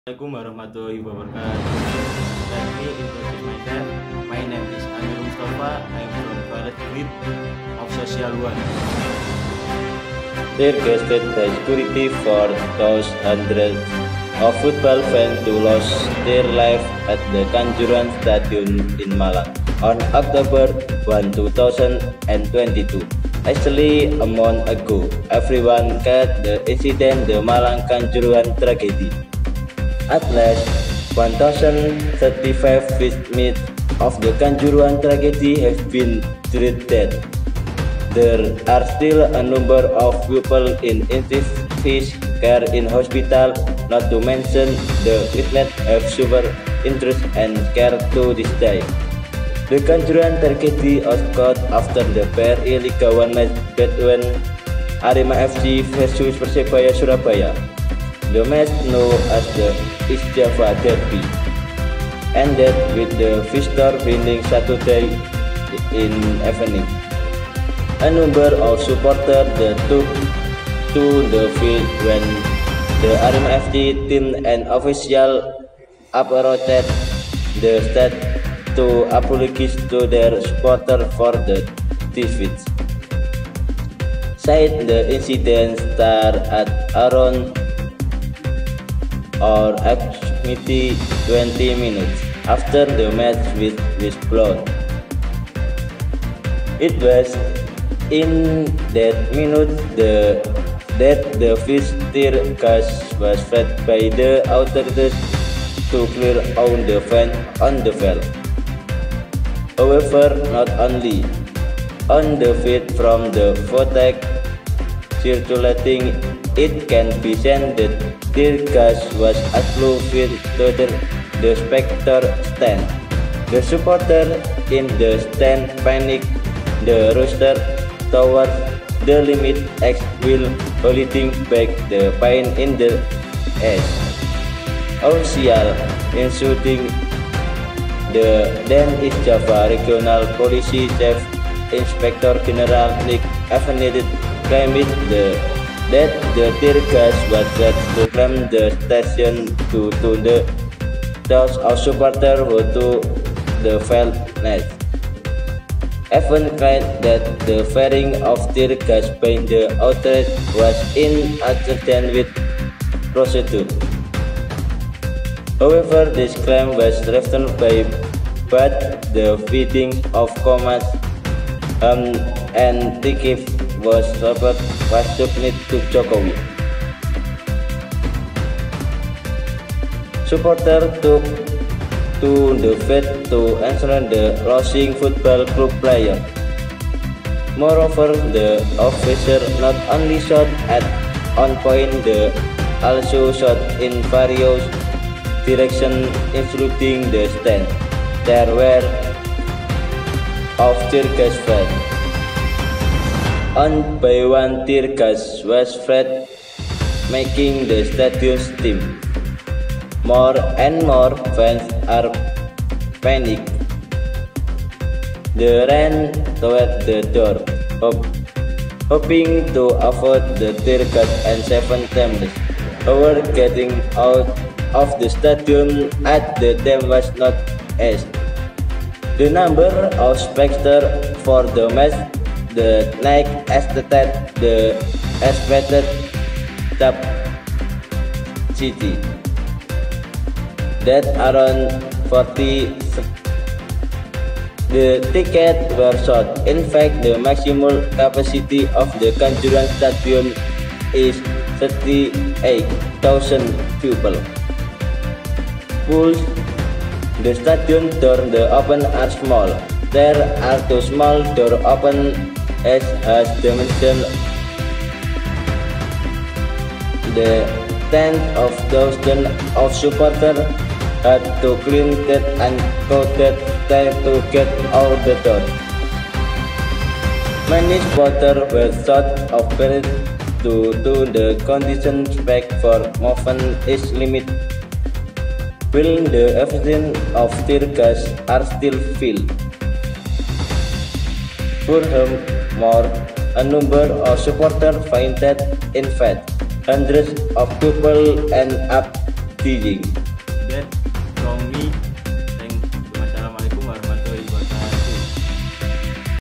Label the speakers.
Speaker 1: Assalamualaikum warahmatullahi wabarakatuh. Let me introduce myself. My name is Amir Mustafa. I am from College Grid of Social Work.
Speaker 2: Tear gassed by security for those hundreds of football fans who lost their life at the Kanjuruhan Stadium in Malang on October 1, 2022. Actually, a month ago, everyone called the incident the Malang Kanjuruhan tragedy. At last, 1,035 victims of the Kanjuruhan tragedy have been treated. There are still a number of people in intensive care in hospital, not to mention the witnesses have suffered interest and care to this day. The Kanjuruhan tragedy occurred after the PRI Liga 1 match between Arema FC versus Persebaya Surabaya. The match known as the East Java Derby ended with the visitor winning Saturday in evening. A number of supporters took to the field when the Arema FC team and officials approached the stade to apologize to their supporters for the defeat. Said the incident started at around or approximately 20 minutes after the match was blown. It was in that minute that the first tear gas was fed by the authorities to clear out the fans on the field. However, not only on the field from the footage circulating, it can be seen that tear gas was also filled to the spectator stand. The supporters in the stand panicked the roster towards the limit X while holding back the pain in the ass. Official including the then East Java Regional Police Chief Inspector General Nick Avenidit claimed that the tear gas was used to calm the station to the thousands of supporters who to the field match. Even claimed that the firing of tear gas by the authorities was in accordance with procedure. However, this claim was refuted by both the feeding of Komnas HAM and TKIF was submit to Jokowi. Supporters took to the field to answer the losing football club player. Moreover, the officer not only shot at on point, they also shot in various directions, including the stand. There were of tear gas fed. On by one tear gas was fed, making the stadium steam. More and more fans are panicked. They ran toward the door, hoping to avoid the tear gas and seven teams were getting out of the stadium at the time was not asked. The number of spectators for the match the night exceeded the expected capacity. That around 40 the tickets were sold. In fact, the maximum capacity of the Kanjuruhan Stadium is 38,000 people. Pools, the stadium door the open are small. There are two small door open as has dimension. The tens of thousands of supporters had to clean that and coated time to get out the door. Many supporters were short of breath due to the condition spec for movement is limited, while the evidence of tear gas are still filled. Furthermore, a number of supporters fainted. In fact, hundreds of people end up dying.